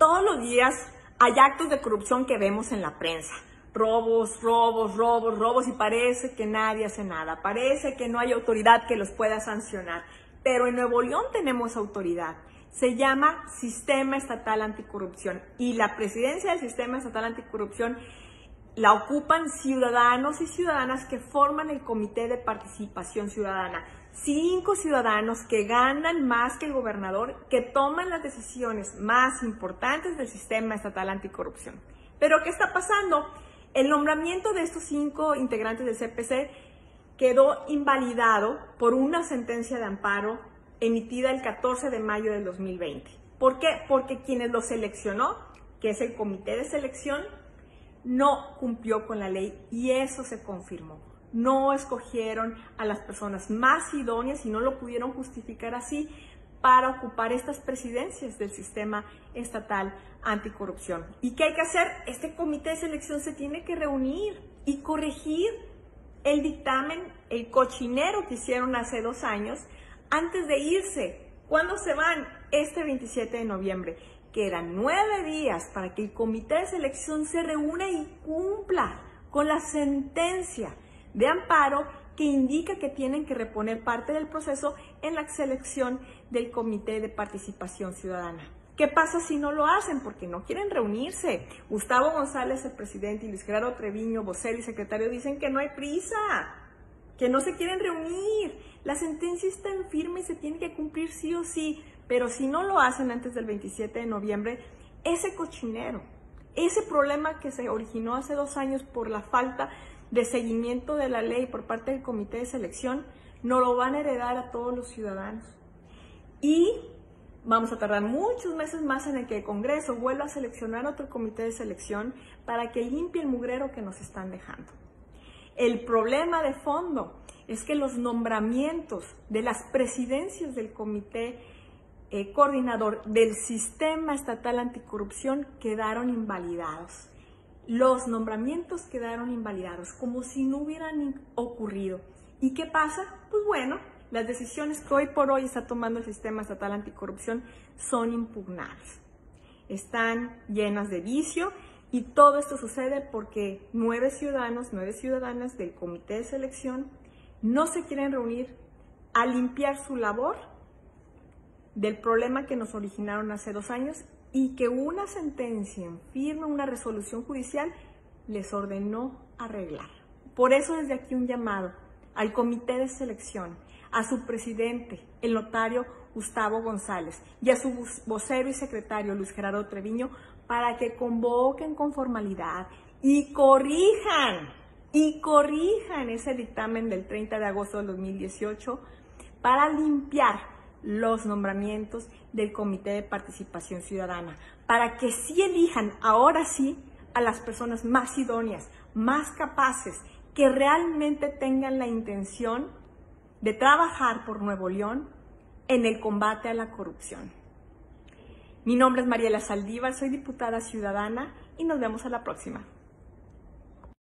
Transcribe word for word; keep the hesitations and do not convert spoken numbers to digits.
todos los días hay actos de corrupción que vemos en la prensa. Robos, robos, robos, robos y parece que nadie hace nada. Parece que no hay autoridad que los pueda sancionar. Pero en Nuevo León tenemos autoridad. Se llama Sistema Estatal Anticorrupción y la presidencia del Sistema Estatal Anticorrupción la ocupan ciudadanos y ciudadanas que forman el Comité de Participación Ciudadana. Cinco ciudadanos que ganan más que el gobernador, que toman las decisiones más importantes del Sistema Estatal Anticorrupción. Pero ¿qué está pasando? El nombramiento de estos cinco integrantes del C P C quedó invalidado por una sentencia de amparo emitida el catorce de mayo del dos mil veinte. ¿Por qué? Porque quienes lo seleccionó, que es el Comité de Selección, no cumplió con la ley y eso se confirmó. No escogieron a las personas más idóneas y no lo pudieron justificar así para ocupar estas presidencias del Sistema Estatal Anticorrupción. ¿Y qué hay que hacer? Este comité de selección se tiene que reunir y corregir el dictamen, el cochinero que hicieron hace dos años antes de irse. ¿Cuándo se van? Este veintisiete de noviembre. Quedan nueve días para que el comité de selección se reúna y cumpla con la sentencia de amparo que indica que tienen que reponer parte del proceso en la selección del Comité de Participación Ciudadana. ¿Qué pasa si no lo hacen? Porque no quieren reunirse. Gustavo González, el presidente, y Luis Gerardo Treviño, vocero y secretario, dicen que no hay prisa, que no se quieren reunir. La sentencia está en firme y se tiene que cumplir sí o sí, pero si no lo hacen antes del veintisiete de noviembre, ese cochinero, ese problema que se originó hace dos años por la falta de seguimiento de la ley por parte del comité de selección, no lo van a heredar a todos los ciudadanos. Y vamos a tardar muchos meses más en el que el Congreso vuelva a seleccionar otro comité de selección para que limpie el mugrero que nos están dejando. El problema de fondo es que los nombramientos de las presidencias del comité eh, coordinador del Sistema Estatal Anticorrupción quedaron invalidados. Los nombramientos quedaron invalidados, como si no hubieran ocurrido. ¿Y qué pasa? Pues bueno, las decisiones que hoy por hoy está tomando el Sistema Estatal Anticorrupción son impugnables. Están llenas de vicio y todo esto sucede porque nueve ciudadanos, nueve ciudadanas del Comité de Selección no se quieren reunir a limpiar su labor del problema que nos originaron hace dos años y que una sentencia en firme, una resolución judicial, les ordenó arreglar. Por eso desde aquí un llamado al Comité de Selección, a su presidente, el notario Gustavo González, y a su vocero y secretario Luis Gerardo Treviño, para que convoquen con formalidad y corrijan, y corrijan ese dictamen del treinta de agosto del dos mil dieciocho para limpiar los nombramientos del Comité de Participación Ciudadana, para que sí elijan ahora sí a las personas más idóneas, más capaces, que realmente tengan la intención de trabajar por Nuevo León en el combate a la corrupción. Mi nombre es Mariela Saldívar, soy diputada ciudadana y nos vemos a la próxima.